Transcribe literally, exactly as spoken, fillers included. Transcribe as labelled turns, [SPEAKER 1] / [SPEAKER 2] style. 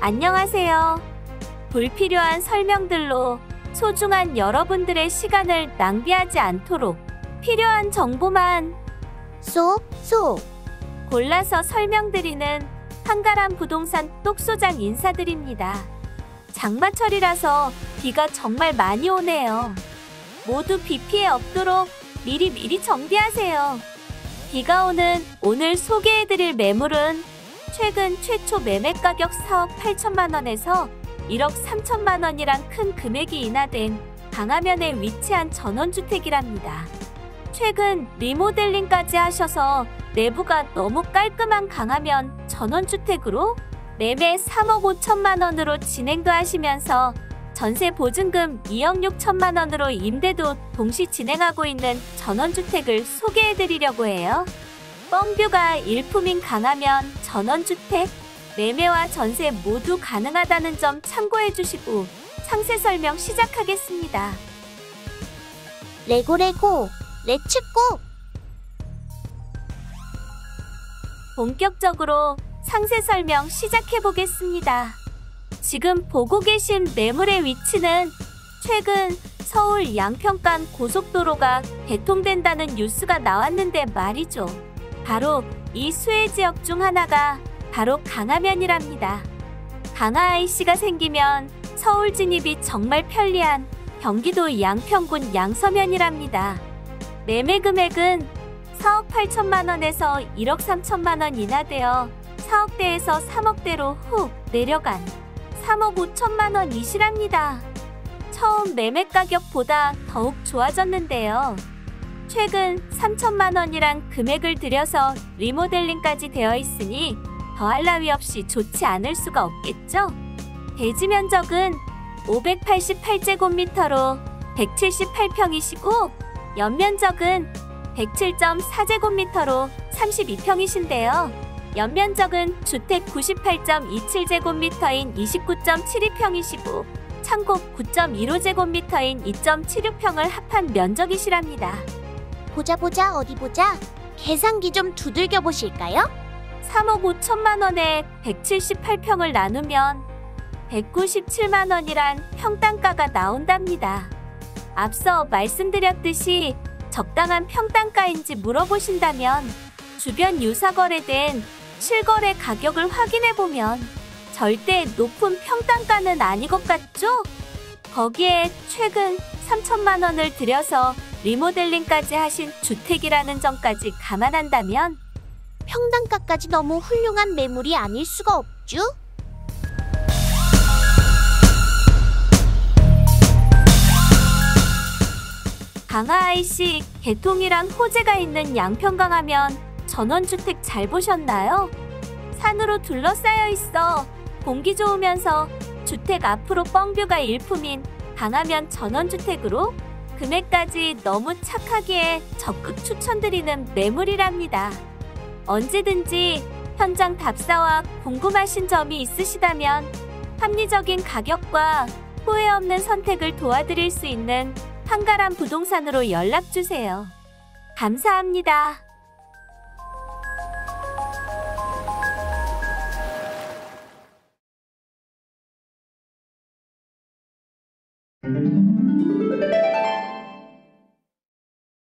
[SPEAKER 1] 안녕하세요. 불필요한 설명들로 소중한 여러분들의 시간을 낭비하지 않도록 필요한 정보만
[SPEAKER 2] 쏙, 쏙.
[SPEAKER 1] 골라서 설명드리는 한가람 부동산 똑소장 인사드립니다. 장마철이라서 비가 정말 많이 오네요. 모두 비 피해 없도록 미리 미리 정비하세요. 비가 오는 오늘 소개해드릴 매물은 최근 최초 매매 가격 사억 팔천만 원에서 일억 삼천만 원이란 큰 금액이 인하된 강화면에 위치한 전원주택이랍니다. 최근 리모델링까지 하셔서 내부가 너무 깔끔한 강화면 전원주택으로 매매 삼억 오천만 원으로 진행도 하시면서 전세 보증금 이억 육천만 원으로 임대도 동시 진행하고 있는 전원주택을 소개해드리려고 해요. 뻥뷰가 일품인 강화면 전원주택, 매매와 전세 모두 가능하다는 점 참고해주시고 상세 설명 시작하겠습니다.
[SPEAKER 2] 레고레고, 렛츠고!
[SPEAKER 1] 본격적으로 상세 설명 시작해보겠습니다. 지금 보고 계신 매물의 위치는 최근 서울 양평간 고속도로가 개통된다는 뉴스가 나왔는데 말이죠. 바로 이 수혜 지역 중 하나가 바로 강화면이랍니다. 강화아이씨가 생기면 서울 진입이 정말 편리한 경기도 양평군 양서면이랍니다. 매매 금액은 사억 팔천만 원에서 일억 삼천만 원 인하되어 사억대에서 삼억대로 훅 내려간 삼억 오천만 원이시랍니다. 처음 매매 가격보다 더욱 좋아졌는데요. 최근 삼천만 원이란 금액을 들여서 리모델링까지 되어 있으니 더할 나위 없이 좋지 않을 수가 없겠죠? 대지 면적은 오백팔십팔 제곱미터로 백칠십팔 평이시고 연면적은 백칠 점 사 제곱미터로 삼십이 평이신데요. 연면적은 주택 구십팔 점 이칠 제곱미터인 이십구 점 칠이 평이시고 창고 구 점 일오 제곱미터인 이 점 칠육 평을 합한 면적이시랍니다.
[SPEAKER 2] 보자 보자 어디 보자. 계산기 좀 두들겨 보실까요?
[SPEAKER 1] 삼억 오천만 원에 백칠십팔 평을 나누면 백구십칠만 원이란 평당가가 나온답니다. 앞서 말씀드렸듯이 적당한 평당가인지 물어보신다면 주변 유사거래된 실거래 가격을 확인해보면 절대 높은 평당가는 아닌 것 같죠? 거기에 최근 삼천만 원을 들여서 리모델링까지 하신 주택이라는 점까지 감안한다면
[SPEAKER 2] 평당가까지 너무 훌륭한 매물이 아닐 수가 없죠?
[SPEAKER 1] 강화아이씨 개통이란 호재가 있는 양평강화면 전원주택 잘 보셨나요? 산으로 둘러싸여 있어 공기 좋으면서 주택 앞으로 뻥뷰가 일품인 강화면 전원주택으로 금액까지 너무 착하기에 적극 추천드리는 매물이랍니다. 언제든지 현장 답사와 궁금하신 점이 있으시다면 합리적인 가격과 후회 없는 선택을 도와드릴 수 있는 한가람 부동산으로 연락주세요. 감사합니다.